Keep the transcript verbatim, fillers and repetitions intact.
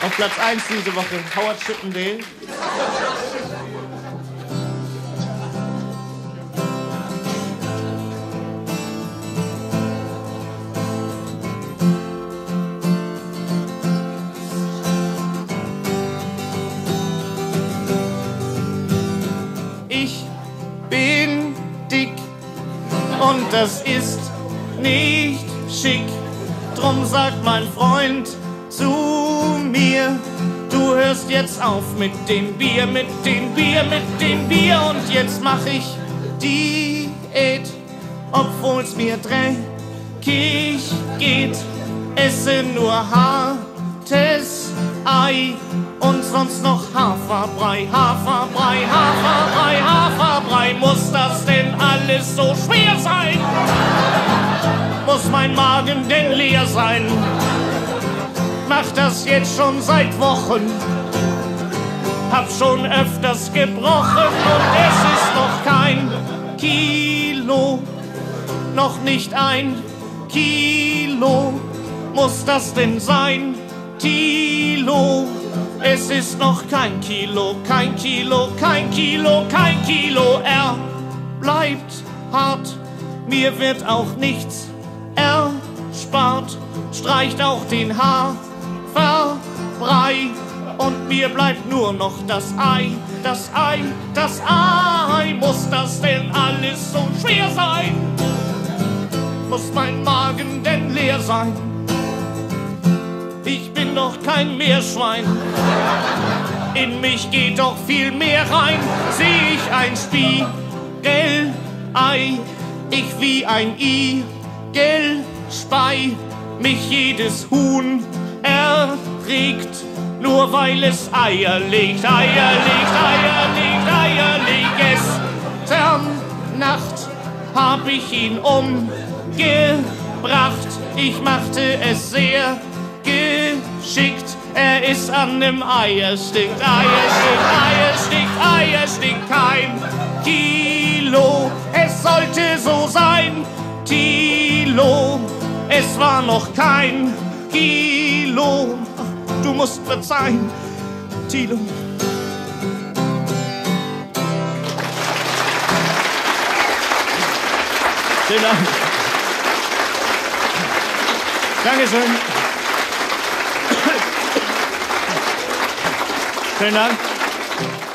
Auf Platz eins diese Woche, Howard Chippendale. Ich bin dick und das ist nicht schick. Drum sagt mein Freund zu mir, du hörst jetzt auf mit dem Bier, mit dem Bier, mit dem Bier. Und jetzt mach ich Diät, obwohl's mir dreckig geht. Esse nur hartes Ei und sonst noch Haferbrei, Haferbrei, Haferbrei, Haferbrei. Muss das denn alles so schwer sein? Muss mein Magen denn leer sein? Mach das jetzt schon seit Wochen, hab schon öfters gebrochen und es ist noch kein Kilo, noch nicht ein Kilo. Muss das denn sein, Tilo? Es ist noch kein Kilo, kein Kilo, kein Kilo, kein Kilo. Er bleibt hart, mir wird auch nichts erspart. Streicht auch den Haferbrei und mir bleibt nur noch das Ei, das Ei, das Ei. Muss das denn alles so schwer sein? Muss mein Magen denn leer sein? Ich bin doch kein Meerschwein, in mich geht doch viel mehr rein. Seh ich ein Spiegelei, ich wie ein Igelspei. Mich jedes Huhn erregt, nur weil es Eier legt, Eier legt, Eier legt, Eier legt. Gestern Nacht hab ich ihn umgebracht, ich machte es sehr geschickt. Er ist an nem Eierstick, Eierstick, Eierstick, Eierstick. Kein Kilo, es sollte so sein, Tilo. Es war noch kein Kilo. Du musst verzeihen, Tilo. Vielen Dank. Dankeschön. Vielen Dank.